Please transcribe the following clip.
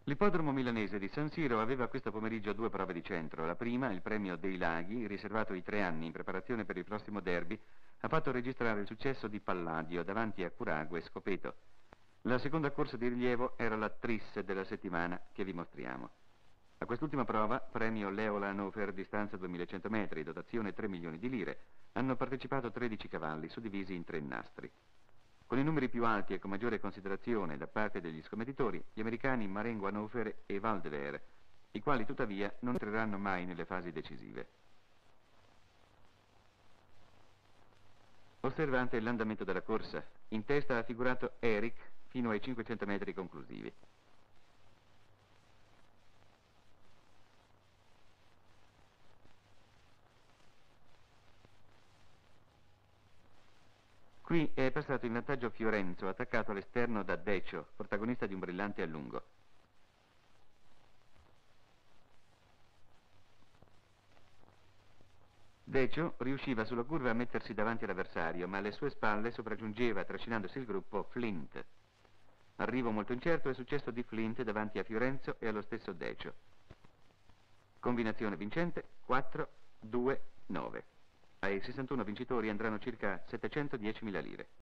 L'ippodromo milanese di San Siro aveva questo pomeriggio due prove di centro. La prima, il premio dei Laghi, riservato ai 3 anni in preparazione per il prossimo derby, ha fatto registrare il successo di Palladio davanti a Curago e Scopeto. La seconda corsa di rilievo era la Tris della settimana che vi mostriamo. A quest'ultima prova, premio Leola Hannover, distanza 2100 metri, dotazione 3 milioni di lire, hanno partecipato 13 cavalli, suddivisi in 3 nastri. Con i numeri più alti e con maggiore considerazione da parte degli scommettitori, gli americani Marengo Hannover e Valdevere, i quali tuttavia non entreranno mai nelle fasi decisive. Osservante l'andamento della corsa. In testa ha figurato Eric fino ai 500 metri conclusivi. Qui è passato in vantaggio Fiorenzo, attaccato all'esterno da Decio, protagonista di un brillante allungo. Decio riusciva sulla curva a mettersi davanti all'avversario, ma alle sue spalle sopraggiungeva, trascinandosi il gruppo, Flint. Arrivo molto incerto è successo di Flint davanti a Fiorenzo e allo stesso Decio. Combinazione vincente 4-2-9. Ai 61 vincitori andranno circa 710.000 lire.